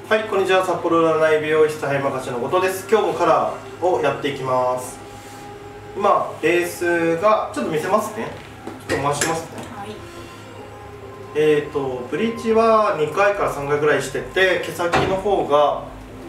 はい、こんにちは。札幌占い美容室葉山勝の後藤です。今日もカラーをやっていきます。今ベースがちょっと見せますね。ちょっと回しますね。 はい、 ブリーチは2回から3回ぐらいしてて、毛先の方が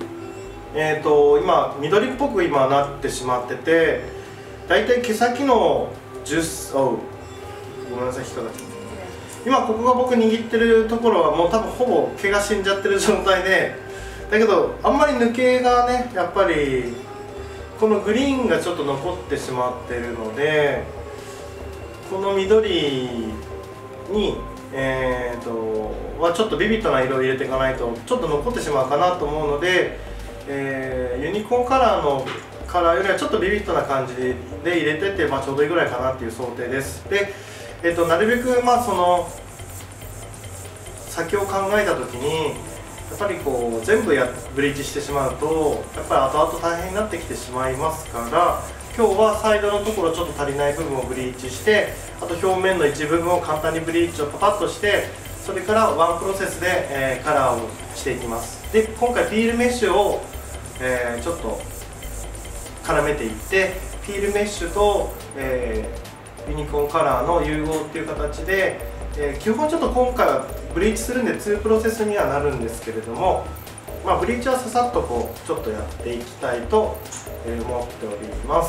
今緑っぽく今なってしまってて、だいたい毛先の10ごめんなさい、引っかかってます。今ここが僕握ってるところはもう多分ほぼ毛が死んじゃってる状態で、だけどあんまり抜けがね、やっぱりこのグリーンがちょっと残ってしまってるので、この緑にはちょっとビビッドな色を入れていかないとちょっと残ってしまうかなと思うので、ユニコーンカラーのカラーよりはちょっとビビッドな感じで入れてて、ちょうどいいぐらいかなっていう想定です。でなるべくその先を考えた時にやっぱりこう全部ブリーチしてしまうとやっぱり後々大変になってきてしまいますから、今日はサイドのところちょっと足りない部分をブリーチして、あと表面の一部分を簡単にブリーチをパパッとして、それからワンプロセスで、カラーをしていきます。で今回ピールメッシュを、ちょっと絡めていって、ピールメッシュと、ユニコーンカラーの融合っていう形で、基本ちょっと今回はブリーチするんで2プロセスにはなるんですけれども、ブリーチはささっとこうちょっとやっていきたいと思っております。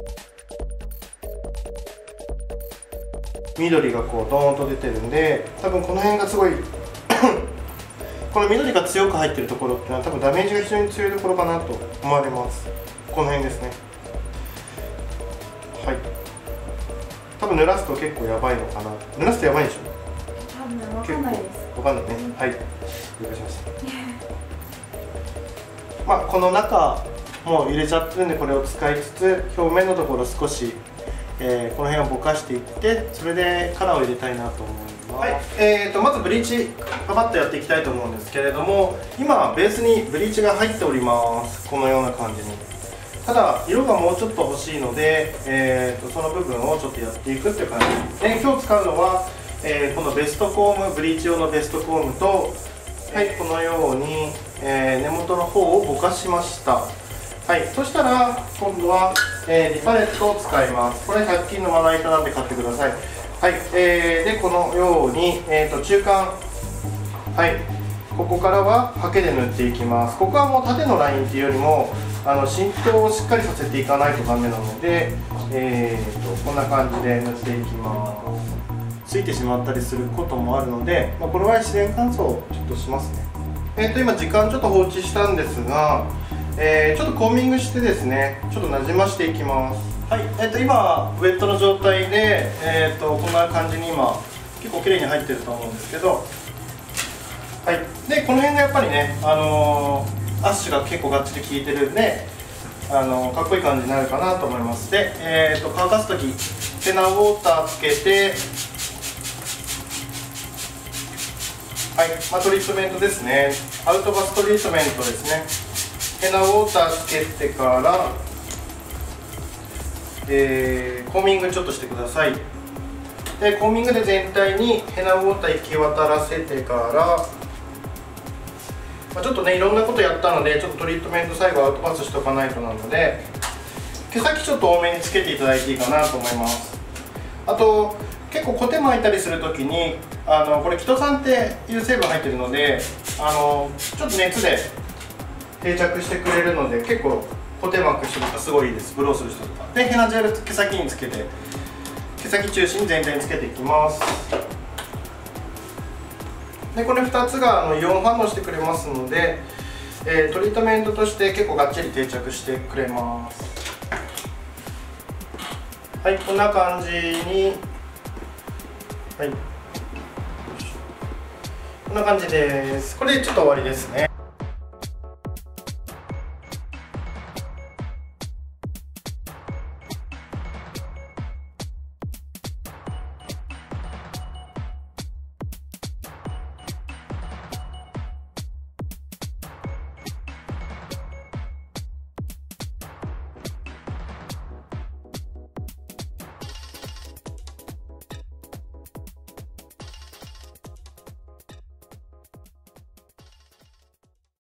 緑がこうドーンと出てるんで、多分この辺がすごいこの緑が強く入ってるところっていうのは多分ダメージが非常に強いところかなと思われます。この辺ですね。はい、多分濡らすと結構やばいのかな。濡らすとやばいでしょ。 多分わかんないです。 わかんないね。はい、了解しました。この中もう入れちゃってるんで、これを使いつつ表面のところ少し、この辺をぼかしていって、それでカラーを入れたいなと思います。はい、まずブリーチパパッとやっていきたいと思うんですけれども、今ベースにブリーチが入っております。このような感じに。ただ色がもうちょっと欲しいので、その部分をちょっとやっていくっていう感じです。今日使うのは、このベストコーム、ブリーチ用のベストコームと、はい、このように、根元の方をぼかしました。はい、そしたら今度は、リパレットを使います。これ100均のまな板なんで買ってください。はい、でこのように、中間、はい、ここからはハケで塗っていきます。ここはもう縦のラインっていうよりも浸透をしっかりさせていかないとダメなので、こんな感じで塗っていきます。ついてしまったりすることもあるので、これは自然乾燥をちょっとしますね。今時間ちょっと放置したんですが、ちょっとコーミングしてですね、ちょっとなじましていきます。はい、今ウェットの状態で、こんな感じに今結構綺麗に入ってると思うんですけど、はい、でこの辺がやっぱりね、アッシュが結構がっちり効いてるんで、かっこいい感じになるかなと思います。で、乾かす時テナーウォーターつけて、はい、トリートメントですね。アウトバストリートメントですね。テナーウォーターつけてから、コーミングちょっとしてください。でコーミングで全体にヘナウォーター行き渡らせてから、ちょっとねいろんなことやったので、ちょっとトリートメント最後アウトパスしておかないとなので、毛先ちょっと多めにつけていただいていいかなと思います。あと結構コテ巻いたりするときにこれキトサンっていう成分入ってるので、ちょっと熱で定着してくれるので、結構コテ巻く人とかすごいいいです。ブローする人とかでヘナジェル毛先につけて、毛先中心に全体につけていきます。でこれ2つがイオン反応してくれますので、トリートメントとして結構がっちり定着してくれます。はい、こんな感じに、はい、こんな感じです。これでちょっと終わりですね。